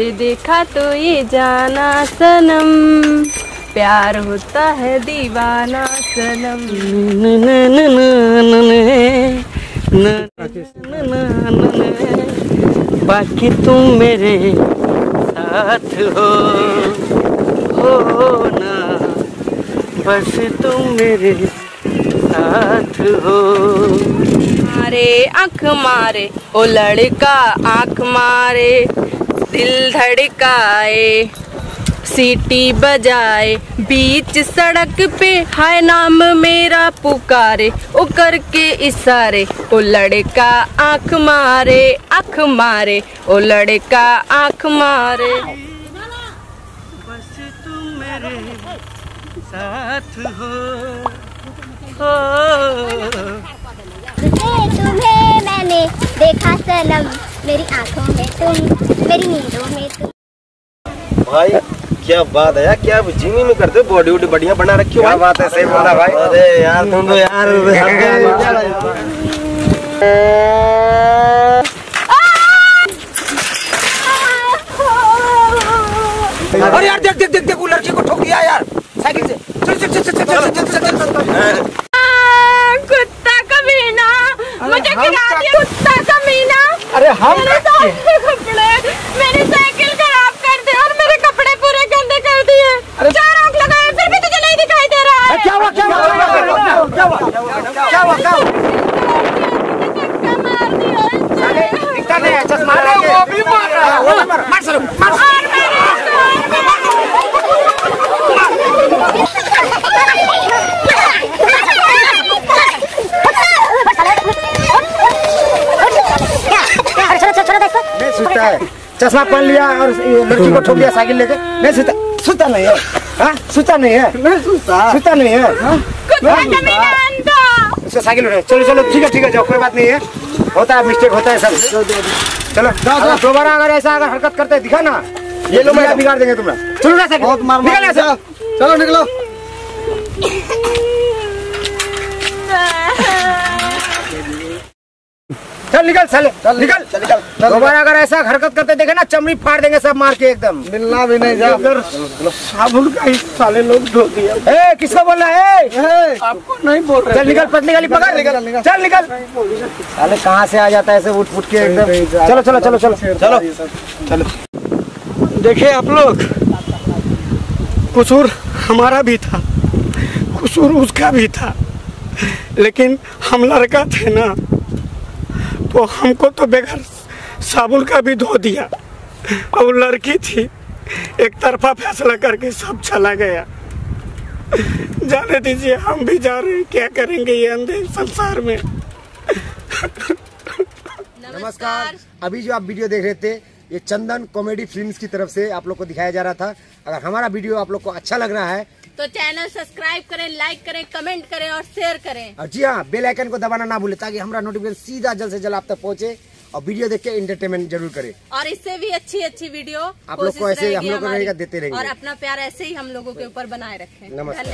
तुझे देखा तो ये जाना सनम, प्यार होता है दीवाना सनम। बाकी तुम मेरे साथ हो ना, बस तुम मेरे साथ हो। मारे आँख मारे ओ लड़का आँख मारे, दिल धड़काए सीटी बजाए, बीच सड़क पे हाय नाम मेरा पुकारे, ओ करके इशारे ओ लड़का आँख मारे ओ लड़का आँख मारे। बस तुम मेरे साथ हो। तुम्हें मैंने देखा सनम, मेरी आँखों में तुम, मेरी नींदों में तुम। भाई क्या बात है यार, क्या जिमी में करते हो, बॉडी वॉडी बढ़िया बना रखी हो। क्या बात है, सही बोला भाई। अरे यार तुम तो यार अरे यार देख देख देख देख, वो लड़की को ठोक दिया यार साइकिल से। चल चल चल चल चल चल चल चल। कुत्ता कमीना, मुझे गिरा दिया कुत्ता कमीना। अरे हम कपड़े, मेरी साइकिल खराब कर दी और मेरे कपड़े पूरे गंदे कर दिए। चार आंख लगाए फिर भी तुझे नहीं दिखाई दे रहा है। क्या हुआ क्या हुआ क्या हुआ क्या हुआ क्या हुआ? मार दिया दिखता नहीं है, चश्मा लगा के वो भी मार रहा है। वो भी मार मार सर मार। चश्मा पहन लिया और लड़की को ठोक दिया साइकिल लेके। नहीं सुता, सुता नहीं है, हाँ सुता नहीं है, सुता नहीं है। उसका साइकिल उठाए, चलो चलो ठीक है जाओ, कोई बात नहीं है, होता है मिस्टेक होता है सब। चलो दोबारा अगर ऐसा अगर हरकत करते दिखा ना, ये लोग मैं बिगाड़ देंगे तुम्हारा। चलो ना साइकिल निकल ऐसा, चलो निकलो। चल निकल साले, चल निकल चल निकल। दोबारा अगर ऐसा हरकत करते देखे ना, चमड़ी फाड़ देंगे सब मार के एकदम। मिलना भी नहीं जा। साबुन का ही साले लोग धो दिया। ए किसको बोल रहा है? आपको नहीं बोल रहे। चल निकल, पटनी गाली पकड़, निकल चल निकल। साले कहाँ से आ जाता है ऐसे उठ उठ के एकदम। चलो चलो चलो चलो चलो चलो। देखिए आप लोग, कसूर हमारा भी था, कसूर उसका भी था, लेकिन हम लड़का थे ना, तो हमको तो बगैर साबुन का भी धो दिया। और लड़की थी, एक तरफा फैसला करके सब चला गया। जाने दीजिए, हम भी जा रहे हैं, क्या करेंगे ये अंधे संसार में। नमस्कार, अभी जो आप वीडियो देख रहे थे, ये चंदन कॉमेडी फिल्म्स की तरफ से आप लोग को दिखाया जा रहा था। अगर हमारा वीडियो आप लोग को अच्छा लग रहा है तो चैनल सब्सक्राइब करें, लाइक करें, कमेंट करें और शेयर करें। और जी हाँ, बेल आइकन को दबाना ना भूले, ताकि हमारा नोटिफिकेशन सीधा जल्द से जल्द आप तक पहुंचे। और वीडियो देख के एंटरटेनमेंट जरूर करें। और इससे भी अच्छी वीडियो आप लोग को ऐसे हम लोग को रहेगा देते रहेंगे। और अपना प्यार ऐसे ही हम लोगों के ऊपर बनाए रखें। नमस्कार।